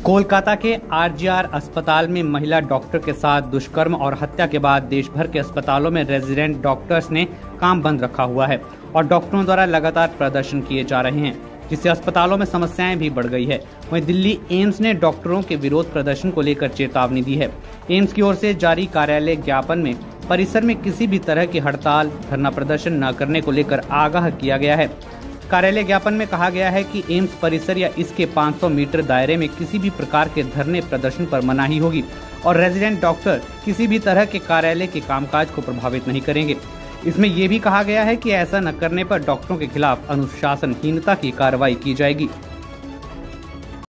कोलकाता के आरजीआर अस्पताल में महिला डॉक्टर के साथ दुष्कर्म और हत्या के बाद देश भर के अस्पतालों में रेजिडेंट डॉक्टर्स ने काम बंद रखा हुआ है और डॉक्टरों द्वारा लगातार प्रदर्शन किए जा रहे हैं, जिससे अस्पतालों में समस्याएं भी बढ़ गई है। वहीं दिल्ली एम्स ने डॉक्टरों के विरोध प्रदर्शन को लेकर चेतावनी दी है। एम्स की ओर से जारी कार्यालय ज्ञापन में परिसर में किसी भी तरह की हड़ताल धरना प्रदर्शन न करने को लेकर आगाह किया गया है। कार्यालय ज्ञापन में कहा गया है कि एम्स परिसर या इसके 500 मीटर दायरे में किसी भी प्रकार के धरने प्रदर्शन पर मनाही होगी और रेजिडेंट डॉक्टर किसी भी तरह के कार्यालय के कामकाज को प्रभावित नहीं करेंगे। इसमें यह भी कहा गया है कि ऐसा न करने पर डॉक्टरों के खिलाफ अनुशासनहीनता की कार्रवाई की जाएगी।